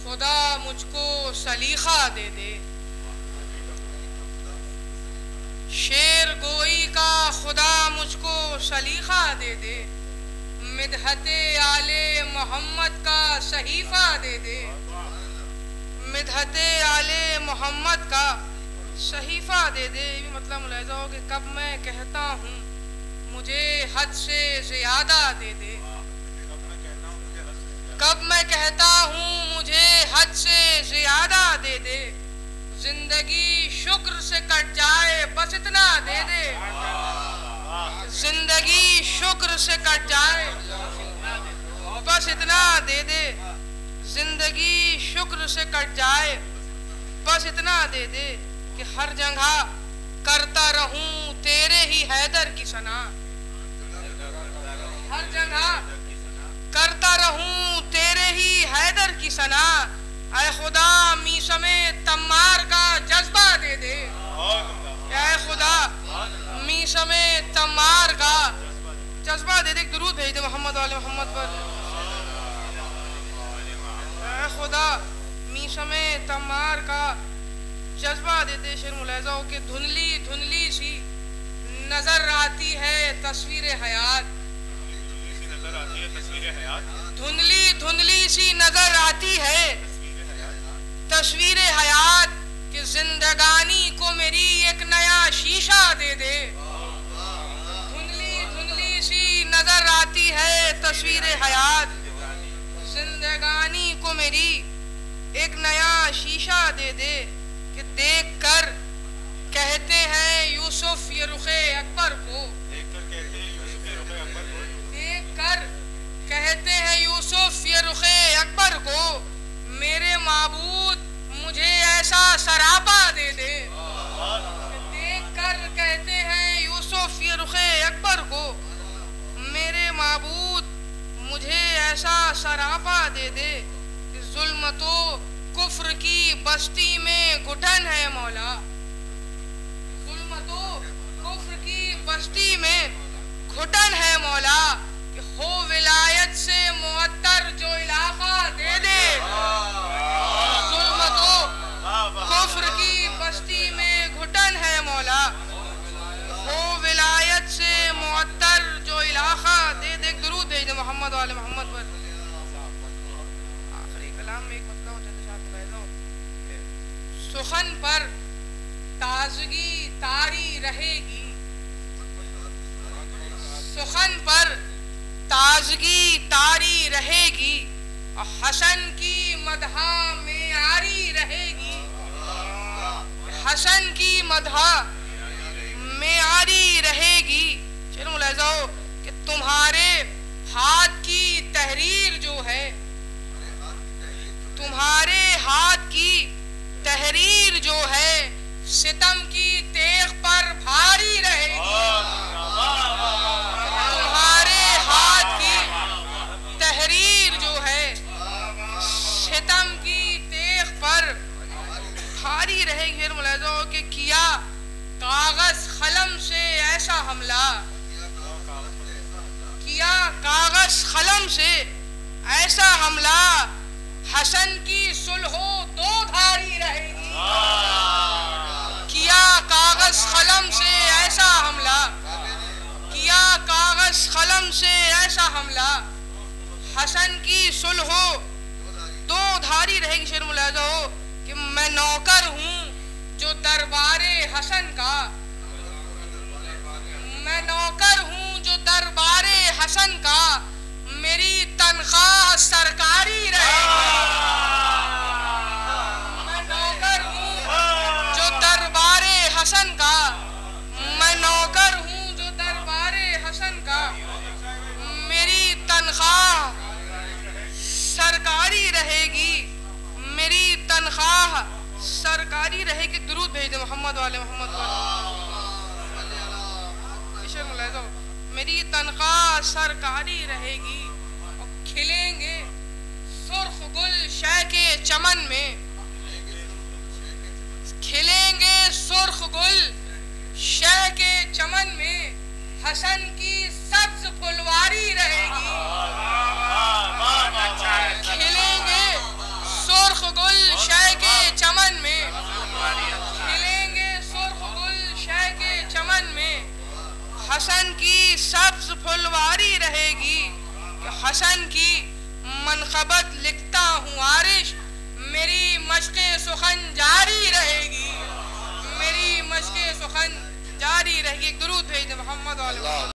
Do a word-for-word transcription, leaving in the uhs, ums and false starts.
खुदा मुझको सलीखा दे दे। शेर गोई का खुदा मुझको सलीखा दे दे। मिदहते आले मोहम्मद का सहीफा दे दे। मिदहते आले मोहम्मद का सहीफा दे दे। ये भी मतलब मुलाहिजा हो कि कब मैं कहता हूँ मुझे हद से ज़्यादा दे दे। कब मैं कहता हूँ मुझे हद से ज़्यादा दे दे। जिंदगी शुक्र से कट जाए बस इतना दे दे। जिंदगी शुक्र से कट जाए बस इतना दे दे। जिंदगी शुक्र से कट जाए बस इतना दे दे कि हर जगह करता रहूं तेरे ही हैदर की सना। हर जगह करता रहूं तेरे ही हैदर की सना। ऐ खुदा मीसमे तम्मार का जज्बा दे दे। ऐ खुदा मीसमे तम्मार का जज्बा दे दे। दुरूद भेज दे मोहम्मद वाले मोहम्मद पर। ऐ खुदा मीसमे तम्मार का जज्बा दे दे। शेर मुलाहिजा हो के धुंधली धुंधली सी नजर आती है तस्वीर हयात। धुंधली धुंधली सी नजर आती है तस्वीर हयात कि जिंदगानी को मेरी एक नया शीशा दे दे। धुंधली धुंधली सी नजर आती है तस्वीर हयात। जिंदगानी को मेरी एक नया शीशा दे दे कि देख कर कहते हैं यूसुफ ये रुखे अकबर को। देख कर कहते हैं यूसुफ ये रुखे अकबर को। मेरे माबूद मुझे ऐसा सरापा दे दे। देख कर कहते हैं यूसुफ ये रुखे अकबर को। मेरे माबूद मुझे ऐसा सरापा दे दे कि जुल्मतो कुफ्र की बस्ती में घुटन है मौला। जुल्मतो कुफ्र की बस्ती में घुटन है मौला कि हो विलायत से मुअत्तर जो इलाका दे दे। जुल्मतो कुफ्र की बस्ती में घुटन है मौला। हो विलायत से मुअत्तर जो इलाका दे दे। दुरूद भेज दे मोहम्मद वाले मोहम्मद पर। आखिरी कलाम में एक मतलब सुखन पर ताजगी तारी रहेगी। सुखन पर ताजगी तारी रहेगी और हसन की मदहा में आरी रहेगी। हसन की मदहा में आरी रहेगी। शेर मुलाहिजा हो कि तुम्हारे हाथ की तहरीर जो है, तुम्हारे हाथ की तहरीर जो है सितम की तेग पर भारी रहेगी। तुम्हारे हाथ की तहरीर जो है सितम की तेग पर भारी रहेगी। फिर मुलाहिजा हो कि किया कागज कलम से ऐसा हमला। किया कागज कलम से ऐसा हमला हसन की सुलहो दो धारी रहेगी। किया कागज कलम से ऐसा हमला। किया कागज कलम से ऐसा हमला हसन की सुलहो दो धारी रहेगी। शेर मुलाहिजा हो कि मैं नौकर हूँ जो दरबारे हसन का। मैं नौकर हूँ जो दरबारे हसन का। मेरी तनख्वाह सरकारी रहेगी। मैं नौकर हूँ जो दरबारे हसन का। मैं नौकर हूँ जो दरबारे हसन का। मेरी तनख्वाह सरकारी रहेगी। मेरी तनख्वाह सरकारी रहेगी। दुरूद भेज दे मोहम्मद वाले मोहम्मद वाले। मेरी तनख्वाह सरकारी रहेगी और खिलेंगे सुर्ख गुल शह के चमन में। खिलेंगे सुर्ख गुल शह के चमन में हसन की सब्ज फुलवारी रहेगी। खिलेंगे सुर्ख हसन की मनखबत लिखता हूँ आरिश, मेरी मशक़े सुखन जारी रहेगी, मेरी मशक़े सुखन जारी रहेगी। एक दुरूद भेज दे मोहम्मद वाले।